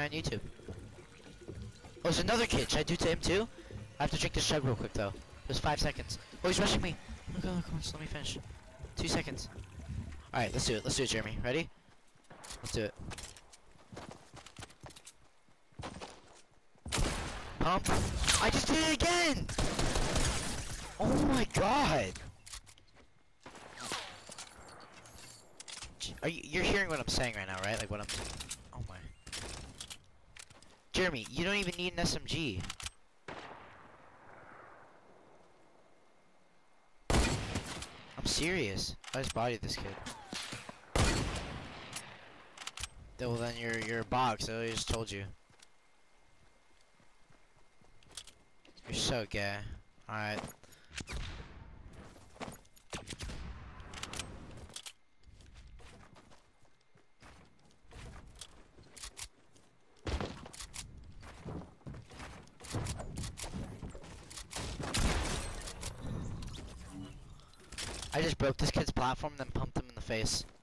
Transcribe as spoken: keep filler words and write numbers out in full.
on YouTube. Oh, there's another kid. Should I do to him too? I have to drink this chug real quick though. There's five seconds. Oh, he's rushing me. Oh god, come on, just let me finish. Two seconds. Alright, let's do it. Let's do it, Jeremy. Ready? Let's do it. Pump. I just did it again! Oh my god! Are you, you're hearing what I'm saying right now, right? Like what I'm... Oh my... Jeremy, you don't even need an S M G. I'm serious. I just bodied this kid. Well then you're, you're a bog, so I just told you. You're so gay. Alright. I just broke this kid's platform, then pumped him in the face.